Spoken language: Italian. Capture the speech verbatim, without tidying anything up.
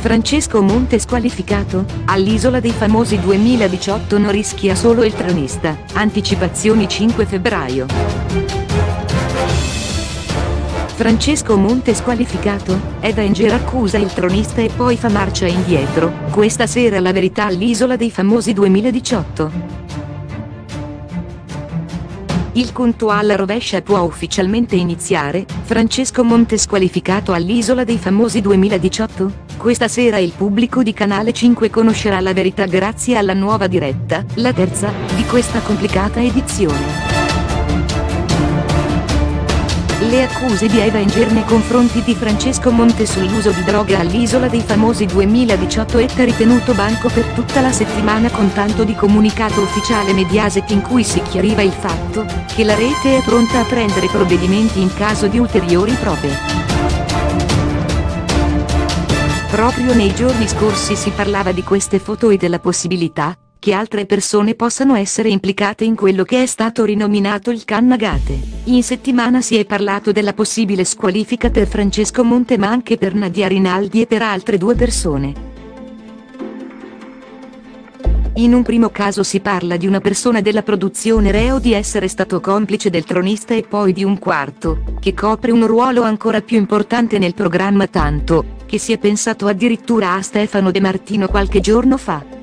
Francesco Monte squalificato? All'Isola dei Famosi duemiladiciotto non rischia solo il tronista, anticipazioni cinque febbraio. Francesco Monte squalificato? Danger accusa il tronista e poi fa marcia indietro, questa sera la verità all'Isola dei Famosi duemiladiciotto. Il conto alla rovescia può ufficialmente iniziare, Francesco Monte squalificato all'Isola dei Famosi duemiladiciotto? Questa sera il pubblico di Canale cinque conoscerà la verità grazie alla nuova diretta, la terza, di questa complicata edizione. Le accuse di Danger nei confronti di Francesco Monte sull'uso di droga all'Isola dei Famosi duemiladiciotto è ritenuto banco per tutta la settimana con tanto di comunicato ufficiale Mediaset in cui si chiariva il fatto che la rete è pronta a prendere provvedimenti in caso di ulteriori prove. Proprio nei giorni scorsi si parlava di queste foto e della possibilità che altre persone possano essere implicate in quello che è stato rinominato il Cannagate. In settimana si è parlato della possibile squalifica per Francesco Monte ma anche per Nadia Rinaldi e per altre due persone. In un primo caso si parla di una persona della produzione reo di essere stato complice del tronista e poi di un quarto, che copre un ruolo ancora più importante nel programma tanto, che si è pensato addirittura a Stefano De Martino qualche giorno fa.